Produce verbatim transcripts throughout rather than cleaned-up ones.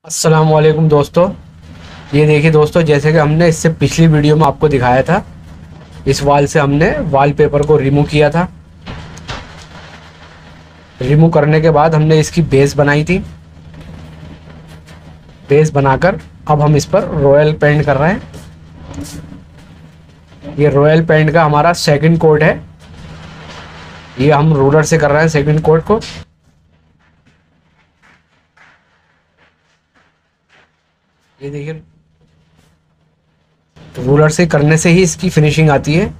अस्सलाम वालेकुम दोस्तों। ये देखिए दोस्तों, जैसे कि हमने इससे पिछली वीडियो में आपको दिखाया था, इस वाल से हमने वॉलपेपर को रिमूव किया था। रिमूव करने के बाद हमने इसकी बेस बनाई थी। बेस बनाकर अब हम इस पर रॉयल पेंट कर रहे हैं। ये रॉयल पेंट का हमारा सेकंड कोट है। ये हम रूलर से कर रहे हैं सेकंड कोट को। ये देखिए, रूलर से करने से ही इसकी फिनिशिंग आती है।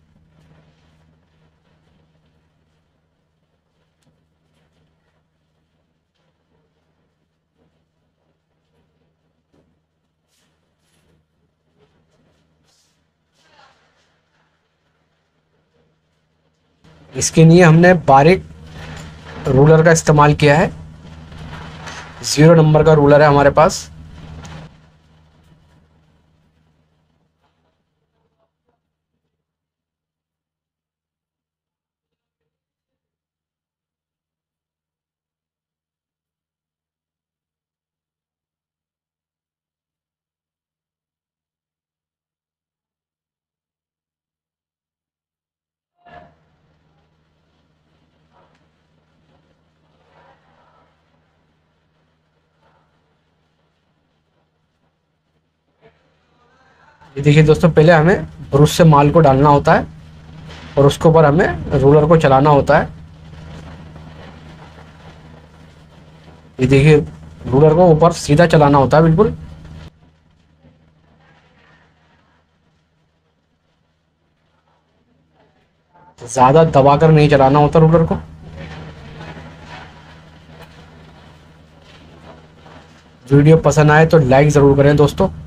इसके लिए हमने बारीक रूलर का इस्तेमाल किया है। जीरो नंबर का रूलर है हमारे पास। ये देखिए दोस्तों, पहले हमें ब्रश से माल को डालना होता है और उसके ऊपर हमें रूलर को चलाना होता है। ये देखिए, रूलर को ऊपर सीधा चलाना होता है बिल्कुल। ज़्यादा दबाकर नहीं चलाना होता रूलर को। वीडियो पसंद आए तो लाइक ज़रूर करें दोस्तों।